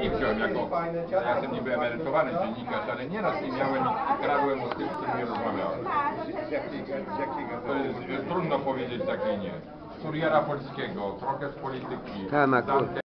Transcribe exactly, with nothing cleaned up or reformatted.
chwili wziąłem jako, ja jestem niby emerytowany dziennikarz, ale nieraz nie miałem i kradłem od tych, z którymi rozmawiałem. To jest trudno powiedzieć takiej nie. Z kuriera polskiego, trochę z polityki.